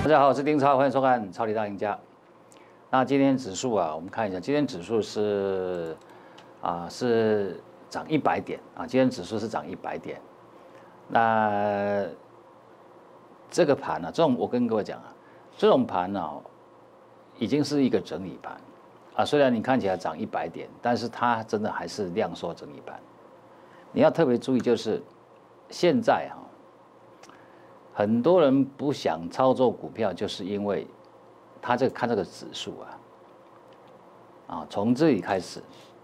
家好，我是丁超，欢迎收看《超级大赢家》。那今天指数啊，我们看一下，今天指数是涨100点啊，今天指数是涨100点。那这个盘呢，我跟各位讲啊，这种盘呢，已经是一个整理盘啊。虽然你看起来涨100点，但是它真的还是量缩整理盘。你要特别注意，就是现在哈。很多人不想操作股票，就是因为他看这个指数啊，从这里开始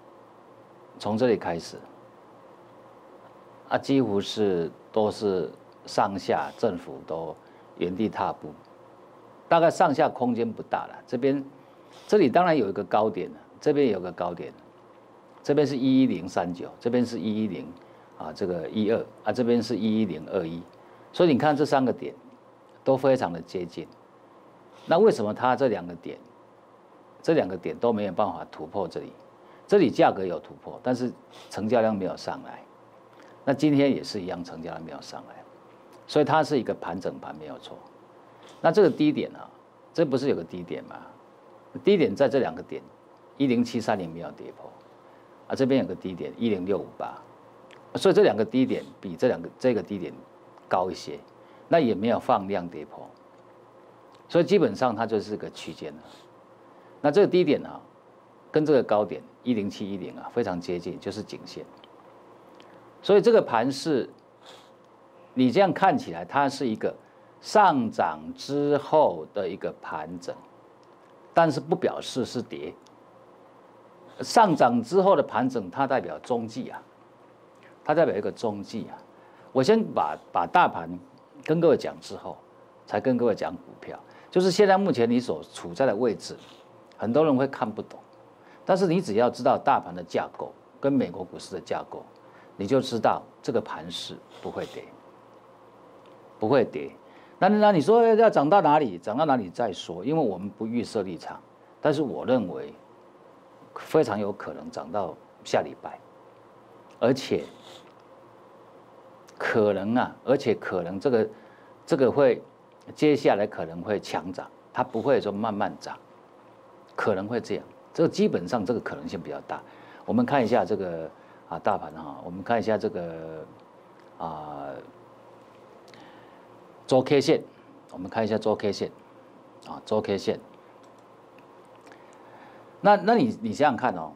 啊，几乎都是上下振幅都原地踏步，大概上下空间不大了。这里当然有一个高点了，这边有个高点，这边是11039，这边是110啊，这个12啊，这边是11021。所以你看这3个点都非常的接近，那为什么它这两个点都没有办法突破这里？这里价格有突破，但是成交量没有上来。那今天也是一样，成交量没有上来，所以它是一个盘整盘没有错。那这个低点啊，这不是有个低点吗？低点在这2个点，10730没有跌破，啊这边有个低点10658，所以这2个低点比这个低点高一些，那也没有放量跌破，所以基本上它就是个区间了。那这个低点啊，跟这个高点10710啊非常接近，就是颈线。所以这个盘势，你这样看起来，它是一个上涨之后的一个盘整，但是不表示是跌。上涨之后的盘整，它代表中继啊，它代表一个中继啊。我先把大盘跟各位讲之后，才跟各位讲股票。就是现在目前你所处在的位置，很多人会看不懂，但是你只要知道大盘的架构跟美国股市的架构，你就知道这个盘势不会跌，不会跌。那你说要涨到哪里？涨到哪里再说，因为我们不预设立场，但是我认为非常有可能涨到下礼拜，而且可能这个会接下来可能会强涨，它不会说慢慢涨，可能会这样，这个基本上这个可能性比较大。我们看一下这个大盘哈，我们看一下这个周 K 线，我们看一下周 K 线周 K 线。那你想想看哦，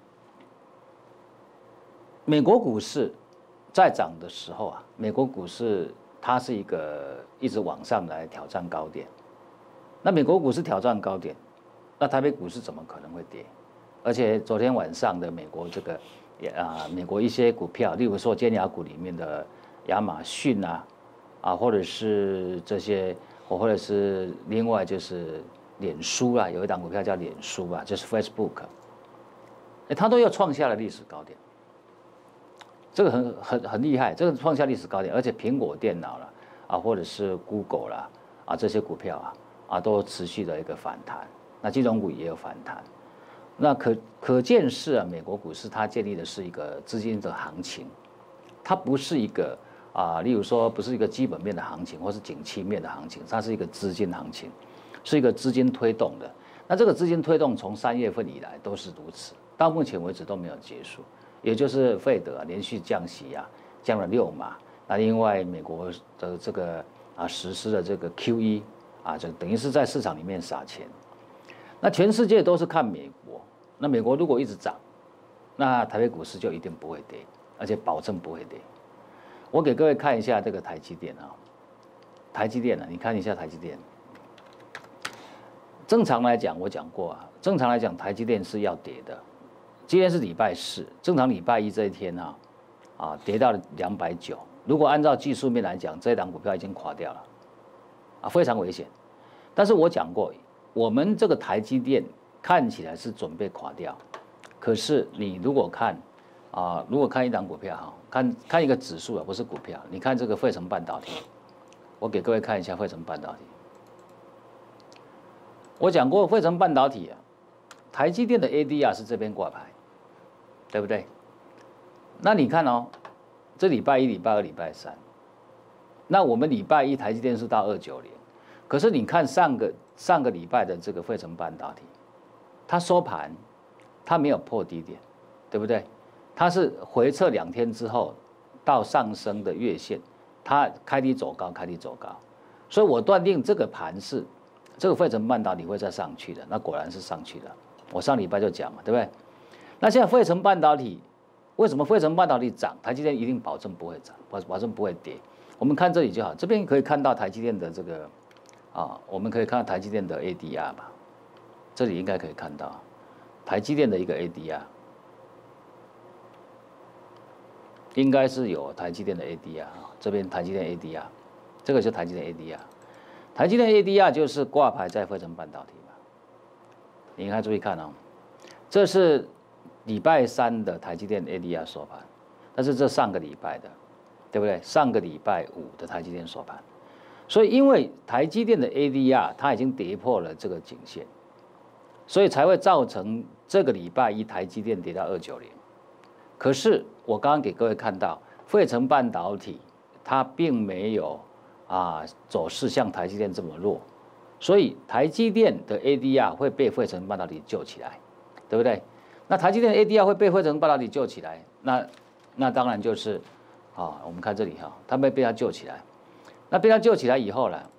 美国股市在涨的时候啊，美国股市它是一直往上来挑战高点。那美国股市挑战高点，那台北股市怎么可能会跌？而且昨天晚上的美国美国一些股票，例如说尖牙股里面的亚马逊或者是这些，或者是另外就是脸书有一档股票叫脸书就是 Facebook， 它都要创下了历史高点。这个很厉害，这个创下历史高点，而且苹果电脑或者是 Google 这些股票都持续的一个反弹，那金融股也有反弹，那可见是美国股市它建立的是一个资金的行情，它不是一个例如说不是一个基本面的行情或是景气面的行情，它是一个资金行情，是一个资金推动的。那这个资金推动从3月份以来都是如此，到目前为止都没有结束。也就是费德连续降息降了6码，那另外美国的这个实施的这个 QE 就等于是在市场里面撒钱。那全世界都是看美国，那美国如果一直涨，那台北股市就一定不会跌，而且保证不会跌。我给各位看一下这个台积电台积电你看一下台积电。正常来讲，我讲过正常来讲台积电是要跌的。今天是礼拜4，正常礼拜1这一天跌到了290。如果按照技术面来讲，这一档股票已经垮掉了非常危险。但是我讲过，我们这个台积电看起来是准备垮掉，可是你如果看一档股票看一个指数不是股票，你看这个费城半导体，我给各位看一下费城半导体。我讲过费城半导体台积电的 ADR 是这边挂牌。对不对？那你看这礼拜1、礼拜2、礼拜3，那我们礼拜1台积电是到290， 可是你看上个礼拜的这个费城半导体，它收盘，它没有破低点，对不对？它是回撤2天之后到上升的月线，它开低走高，开低走高，所以我断定这个盘是这个费城半导体会再上去的，那果然是上去了。我上礼拜就讲嘛，对不对？那现在费城半导体为什么费城半导体涨，台积电一定保证不会涨，保证不会跌？我们看这里就好，这边可以看到台积电的这个我们可以看到台积电的 ADR 吧，这里应该可以看到台积电的一个 ADR。应该是有台积电的 ADR 这边台积电 ADR， 这个是台积电 ADR， 台积电 ADR 就是挂牌在费城半导体嘛。你看注意看哦，这是礼拜3的台积电 ADR 收盘，但是这上个礼拜的，对不对？上个礼拜5的台积电收盘，所以因为台积电的 ADR 它已经跌破了这个颈线，所以才会造成这个礼拜1台积电跌到290。可是我刚刚给各位看到，费城半导体它并没有走势像台积电这么弱，所以台积电的 ADR 会被费城半导体救起来，对不对？那台积电的 ADR 会被费城半导体救起来，那当然就是我们看这里它被它救起来，那被它救起来以后呢，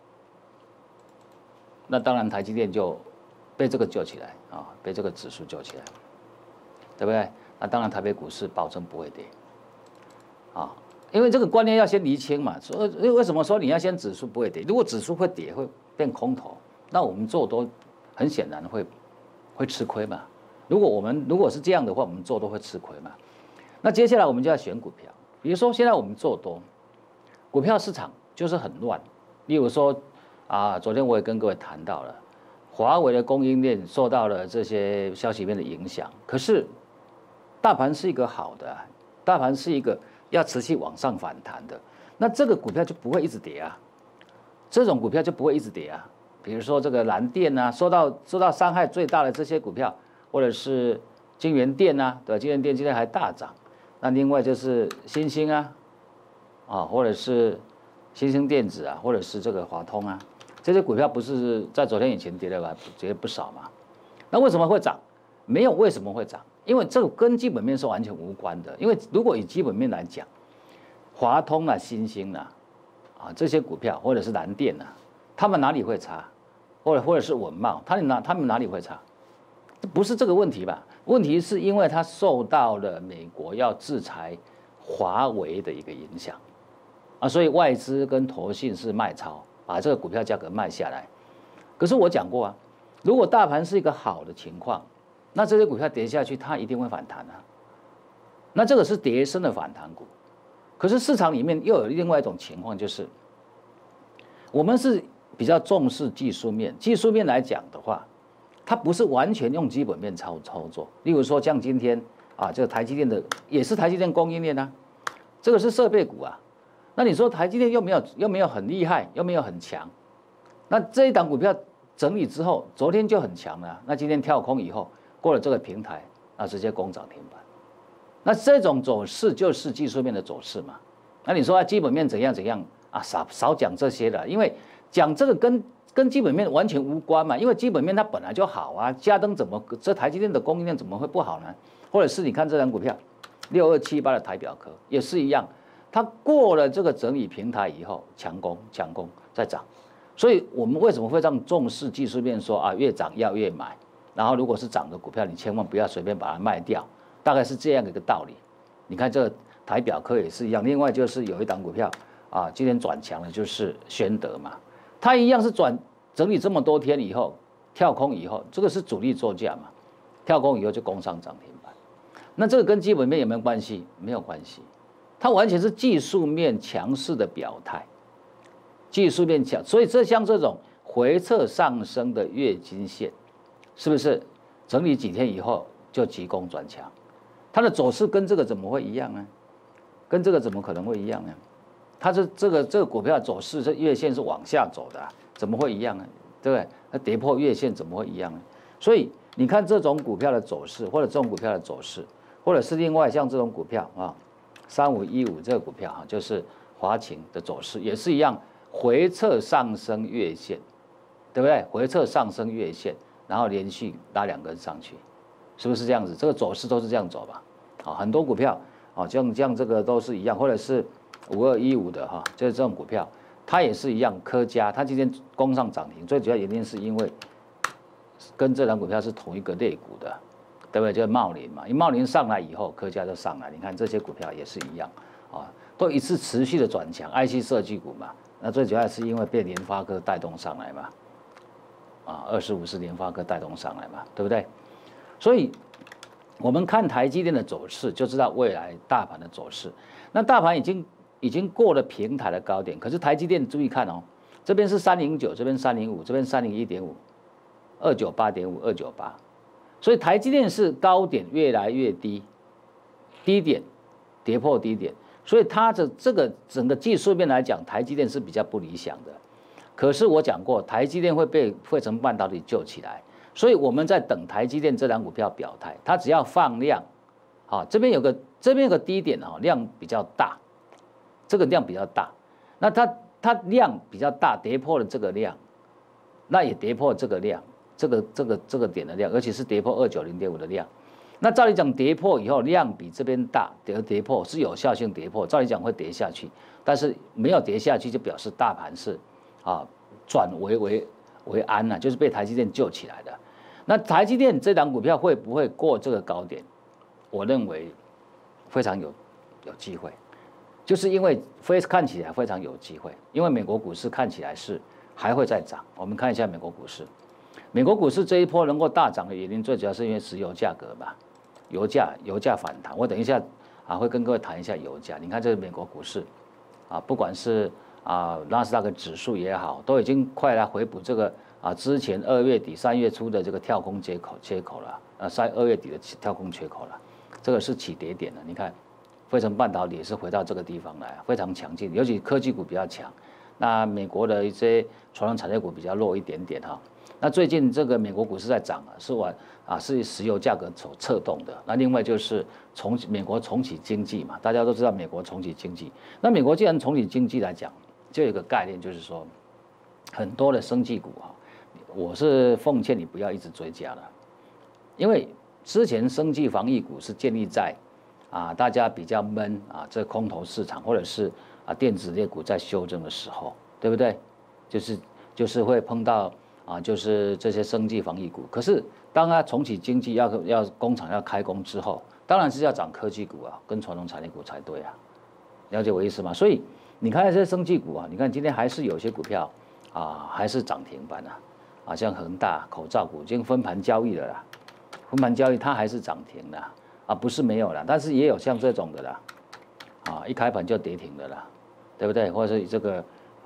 那当然台积电就被这个救起来被这个指数救起来，对不对？那当然，台北股市保证不会跌，因为这个观念要先厘清嘛。所以为什么说你要先指数不会跌？如果指数会跌，会变空头，那我们做多很显然会吃亏嘛。如果是这样的话，我们做多会吃亏嘛。那接下来我们就要选股票，比如说现在我们做多，股票市场就是很乱。例如说昨天我也跟各位谈到了，华为的供应链受到了这些消息面的影响，可是大盘是一个好的，大盘是一个要持续往上反弹的，那这个股票就不会一直跌啊，这种股票就不会一直跌啊。比如说这个蓝电受到伤害最大的这些股票，或者是晶圆电对吧？晶圆电今天还大涨，那另外就是新兴或者是新兴电子或者是这个华通这些股票不是在昨天以前跌了吧？跌不少嘛。那为什么会涨？没有为什么会涨。因为这个跟基本面是完全无关的。因为如果以基本面来讲，华通新兴这些股票或者是蓝电他们哪里会差？或者是稳懋，他们哪里会差？不是这个问题吧？问题是因为它受到了美国要制裁华为的一个影响所以外资跟投信是卖超，把这个股票价格卖下来。可是我讲过如果大盘是一个好的情况，那这些股票跌下去，它一定会反弹那这个是跌升的反弹股。可是市场里面又有另外一种情况，就是我们是比较重视技术面。技术面来讲的话，它不是完全用基本面操作。例如说，像今天这个台积电的也是台积电供应链这个是设备股那你说台积电又没有很厉害，又没有很强，那这一档股票整理之后，昨天就很强了，那今天跳空以后。过了这个平台，直接攻涨停板。那这种走势就是技术面的走势嘛。那你说基本面怎样少讲这些了，因为讲这个跟基本面完全无关嘛。因为基本面它本来就好嘉登这台积电的供应链怎么会不好呢？或者是你看这张股票6278的台表科也是一样，它过了这个整理平台以后强攻再涨。所以我们为什么会这样重视技术面，说越涨要越买？然后，如果是涨的股票，你千万不要随便把它卖掉，大概是这样的一个道理。你看这个台表科也是一样，另外就是有一档股票今天转强了，就是宣德嘛，它一样是整理这么多天以后跳空以后，这个是主力作价嘛，跳空以后就攻上涨停板。那这个跟基本面有没有关系？没有关系，它完全是技术面强势的表态，技术面强，所以像这种回撤上升的月均线。是不是整理几天以后就急攻转强？它的走势跟这个怎么会一样呢？跟这个怎么可能会一样呢？它是这个股票的走势，这月线是往下走的怎么会一样呢？对不对？它跌破月线怎么会一样呢？所以你看这种股票的走势，或者这种股票的走势，或者是另外像这种股票3515这个股票就是华擎的走势也是一样， 回撤上升月线，对不对？回撤上升月线，然后连续拉2根上去，是不是这样子？这个走势都是这样走吧？好，很多股票啊，像这个都是一样，或者是5215的哈，就是这种股票，它也是一样。科嘉它今天攻上涨停，最主要原因是因为跟这档股票是同一个类股的，对不对？就是茂林嘛，因为茂林上来以后，科嘉就上来。你看这些股票也是一样啊，都一次持续的转强。IC 设计股嘛，那最主要是因为被联发科带动上来嘛，啊，25是联发科带动上来嘛，对不对？所以我们看台积电的走势，就知道未来大盘的走势。那大盘已经过了平台的高点，可是台积电注意看哦，这边是309，这边305，这边301.5，298.5，298，所以台积电是高点越来越低，低点跌破低点，所以它的这个整个技术面来讲，台积电是比较不理想的。可是我讲过，台积电会被汇成半导体救起来。所以我们在等台积电这档股票表态，它只要放量，好，这边有个低点哈，量比较大，这个量比较大，那它量比较大，跌破了这个量，那也跌破这个量，这个点的量，而且是跌破290.5的量。那照理讲跌破以后量比这边大，跌破是有效性跌破，照理讲会跌下去，但是没有跌下去就表示大盘是转为安了，就是被台积电救起来的。那台积电这档股票会不会过这个高点？我认为非常有机会，就是因为看起来非常有机会，因为美国股市看起来是还会再涨。我们看一下美国股市，美国股市这一波能够大涨的原因，最主要是因为石油价格嘛，油价反弹。我等一下会跟各位谈一下油价。你看这是美国股市不管是纳斯达克指数也好，都已经快来回补这个之前2月底3月初的这个跳空缺口了，2月底的跳空缺口了，这个是起跌点了。你看，费城半导体也是回到这个地方来，非常强劲，尤其科技股比较强。那美国的一些传统产业股比较弱一点点哈。那最近这个美国股市在涨是石油价格所策动的。那另外就是美国重启经济嘛，大家都知道美国重启经济。那美国既然重启经济来讲，就有一个概念，就是说很多的生技股我是奉劝你不要一直追加了，因为之前生技防疫股是建立在大家比较闷这空头市场，或者是电子类股在修正的时候，对不对？就是会碰到就是这些生技防疫股。可是当它重启经济要工厂要开工之后，当然是要涨科技股跟传统产业股才对了解我意思吗？所以你看这些生技股你看今天还是有些股票还是涨停板像恒大口罩股已经分盘交易了啦，分盘交易它还是涨停的不是没有啦，但是也有像这种的啦一开盘就跌停的啦，对不对？或者是这个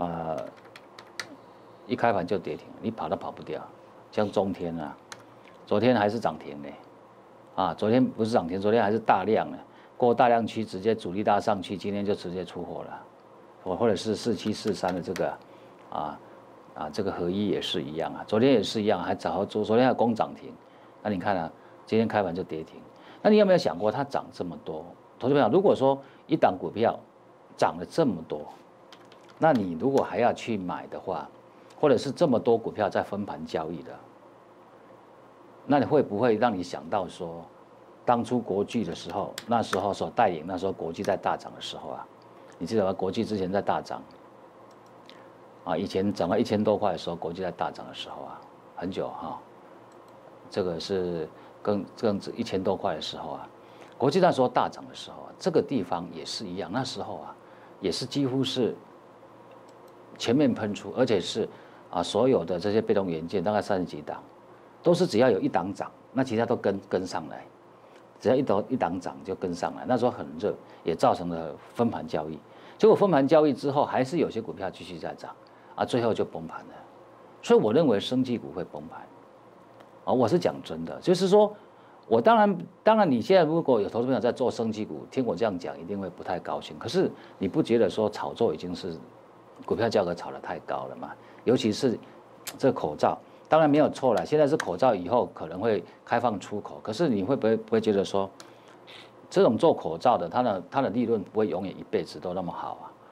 一开盘就跌停，你跑都跑不掉。像中天昨天还是涨停呢昨天不是涨停，昨天还是大量呢，过大量区直接主力大上去，今天就直接出货了，或者是4743的这个这个合一也是一样昨天也是一样，昨天还攻涨停，那你看今天开盘就跌停，那你有没有想过它涨这么多？投资朋友，如果说一档股票涨了这么多，那你如果还要去买的话，或者是这么多股票在分盘交易的，那你会不会让你想到说，当初国巨的时候，那时候所带领那时候国巨在大涨的时候你记得吗？国巨之前在大涨以前涨到1000多块的时候，国巨在大涨的时候很久这个是更1000多块的时候国际那时候大涨的时候这个地方也是一样，那时候也是几乎是全面喷出，而且是所有的这些被动元件大概30几档，都是只要有一档涨，那其他都跟上来，只要一档涨就跟上来。那时候很热，也造成了分盘交易。结果分盘交易之后，还是有些股票继续在涨最后就崩盘了。所以我认为生技股会崩盘我是讲真的，就是说。我当然，你现在如果有投资朋友在做生技股，听我这样讲，一定会不太高兴。可是你不觉得说炒作已经是股票价格炒得太高了吗？尤其是这个口罩，当然没有错了。现在是口罩，以后可能会开放出口，可是你会不会觉得说，这种做口罩的，它的利润不会永远一辈子都那么好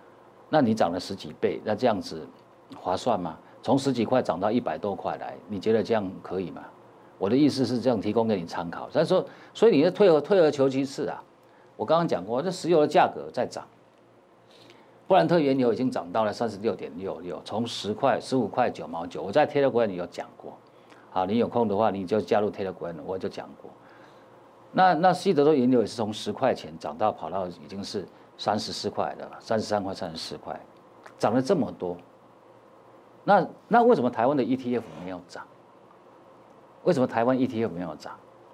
那你涨了10几倍，那这样子划算吗？从10几块涨到100多块来，你觉得这样可以吗？我的意思是这样提供给你参考。但是说，所以你退而求其次啊。我刚刚讲过，这石油的价格在涨，布兰特原油已经涨到了36.66，从10块、15块9毛9。我在 Telegram 里有讲过，好，你有空的话你就加入 Telegram， 我就讲过。那西德州原油也是从10块钱涨到跑到已经是34块了，33块、34块，涨了这么多。那为什么台湾的 ETF 没有涨？为什么台湾 ETF 没有涨？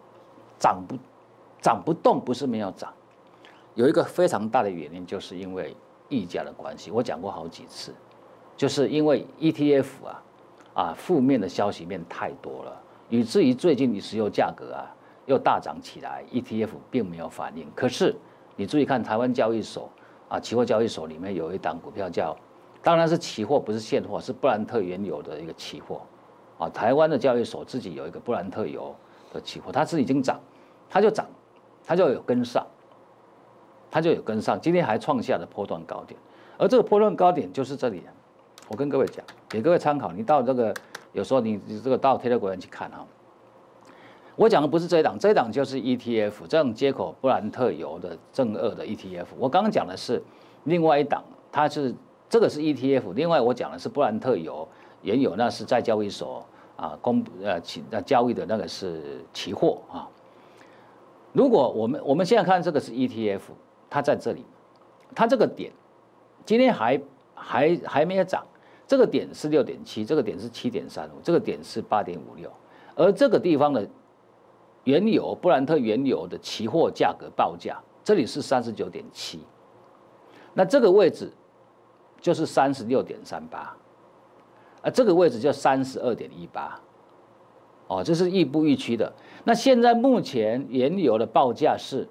涨不动不是没有涨，有一个非常大的原因，就是因为溢价的关系。我讲过好几次，就是因为 ETF 负面的消息面太多了，以至于最近的石油价格又大涨起来 ，ETF 并没有反应。可是你注意看台湾交易所期货交易所里面有一档股票叫，当然是期货，不是现货，是布兰特原油的一个期货。台湾的交易所自己有一个布兰特油的期货，它是已经涨，它就涨，它就有跟上，今天还创下了波段高点，而这个波段高点就是这里。我跟各位讲，给各位参考，你到这个有时候你这个到 Telegram 去看我讲的不是这一档，这一档就是 ETF， 这样接口布兰特油的正2的 ETF。我刚刚讲的是另外一档，这个是 ETF， 另外我讲的是布兰特油。原油那是在交易所交易的那个是期货如果我们现在看这个是 ETF， 它在这里，它这个点今天还没有涨，这个点是6.7，这个点是7.35，这个点是8.56，而这个地方的原油布兰特原油的期货价格报价，这里是39.7，那这个位置就是36.38。这个位置就32.18，这是亦步亦趋的。那现在目前原油的报价是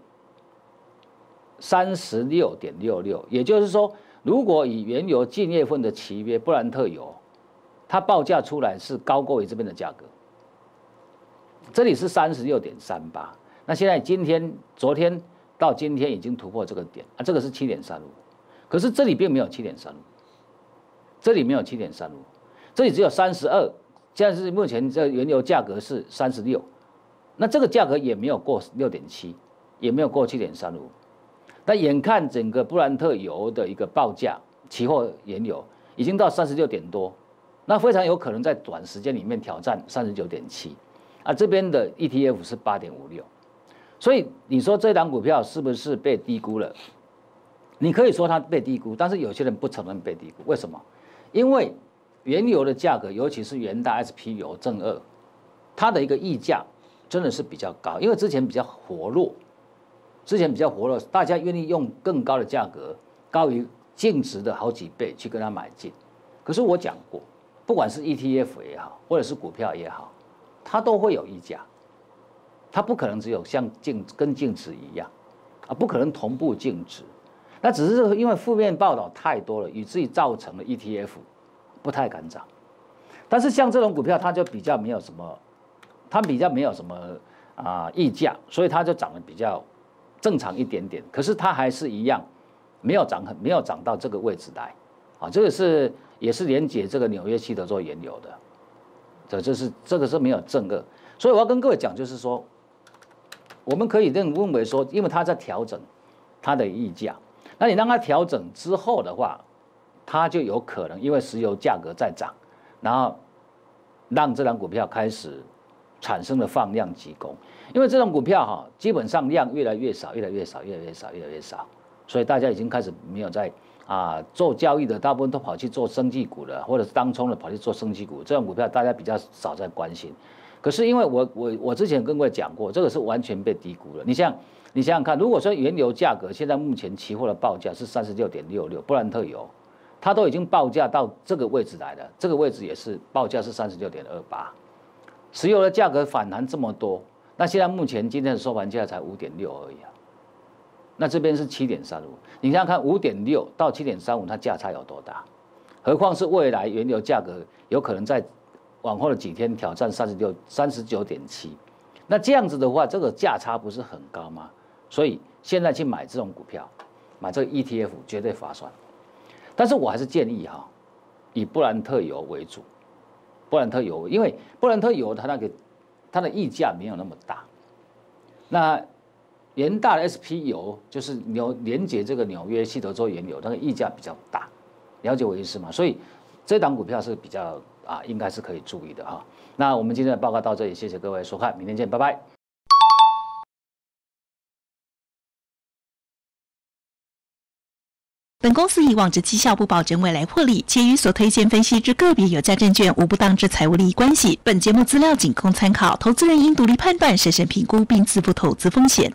36.66，也就是说，如果以原油近月份的期约布兰特油，它报价出来是高过于这边的价格，这里是36.38。那现在昨天到今天已经突破这个点这个是7.35，可是这里并没有7.35，这里没有7.35。这里只有32，现在是目前这原油价格是36，那这个价格也没有过6.7，也没有过7.35。那眼看整个布兰特油的一个报价，期货原油已经到36点多，那非常有可能在短时间里面挑战39.7。这边的 ETF 是8.56，所以你说这档股票是不是被低估了？你可以说它被低估，但是有些人不承认被低估，为什么？因为原油的价格，尤其是元大 SP 油正2，它的一个溢价真的是比较高，因为之前比较活络，大家愿意用更高的价格，高于净值的好几倍去跟它买进。可是我讲过，不管是 ETF 也好，或者是股票也好，它都会有溢价，它不可能只有像跟净值一样不可能同步净值。那只是因为负面报道太多了，以至于造成了 ETF。不太敢涨，但是像这种股票，它就比较没有什么，溢价，所以它就涨得比较正常一点点。可是它还是一样没有涨到这个位置来这个也是连接这个纽约西德州原油的，这个是没有正2。所以我要跟各位讲，就是说，我们可以认为说，因为它在调整它的溢价，那你让它调整之后的话，它就有可能因为石油价格在涨，然后让这档股票开始产生了放量急攻。因为这种股票基本上量越来越少，所以大家已经开始没有在做交易的，大部分都跑去做生技股了，或者是当冲的跑去做生技股。这种股票大家比较少在关心。可是因为我之前跟各位讲过，这个是完全被低估了。你想想看，如果说原油价格现在目前期货的报价是36.66，布兰特油。它都已经报价到这个位置来了，这个位置也是报价是36.28，石油的价格反弹这么多，那现在目前今天的收盘价才5.6而已那这边是7.35，你想想看，5.6到7.35，它价差有多大？何况是未来原油价格有可能在往后的几天挑战39.7，那这样子的话，这个价差不是很高吗？所以现在去买这种股票，买这个 ETF 绝对划算。 但是我还是建议哈，以布兰特油为主。布兰特油，因为布兰特油它的溢价没有那么大，那元大的 SP 油就是连接这个纽约西德州原油，那个溢价比较大，了解我意思吗？所以这档股票是比较应该是可以注意的哈。那我们今天的报告到这里，谢谢各位收看，明天见，拜拜。 本公司以往之绩效不保证未来获利，且与所推荐分析之个别有价证券无不当之财务利益关系。本节目资料仅供参考，投资人应独立判断、审慎评估并自负投资风险。